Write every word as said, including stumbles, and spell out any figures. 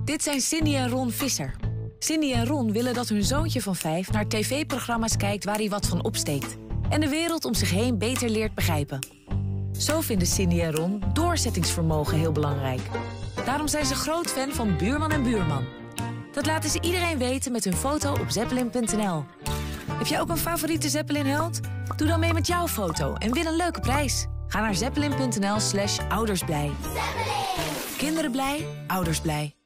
Dit zijn Cindy en Ron Visser. Cindy en Ron willen dat hun zoontje van vijf naar tv-programma's kijkt waar hij wat van opsteekt. En de wereld om zich heen beter leert begrijpen. Zo vinden Cindy en Ron doorzettingsvermogen heel belangrijk. Daarom zijn ze groot fan van Buurman en Buurman. Dat laten ze iedereen weten met hun foto op zeppelin punt n l. Heb jij ook een favoriete Zeppelin-held? Doe dan mee met jouw foto en win een leuke prijs. Ga naar zeppelin punt n l slash oudersblij. Kinderen blij, ouders blij.